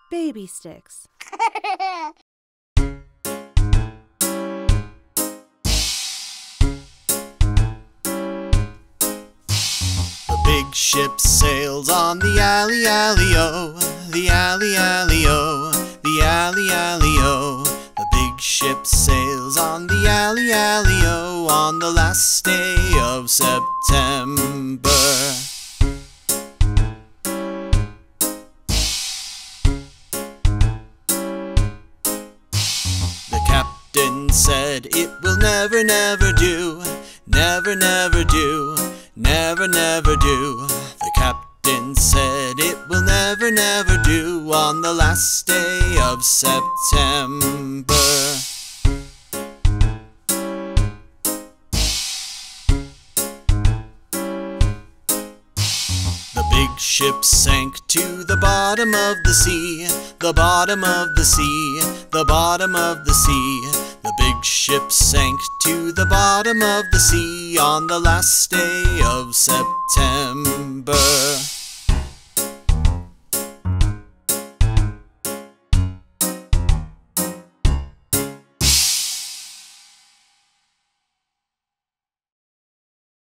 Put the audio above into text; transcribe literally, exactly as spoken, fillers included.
baby sticks. The big ship sails on the alley, alley-o, the alley, alley-o, the alley, alley-o. The big ship sails on the alley, alley-o on the last day of September. The captain said it will never, never do, never, never do, never, never do. The captain said it will never, never do on the last day of September. The big ship sank to the bottom of the sea, the bottom of the sea, the bottom of the sea. The big ship sank to the bottom of the sea on the last day of September.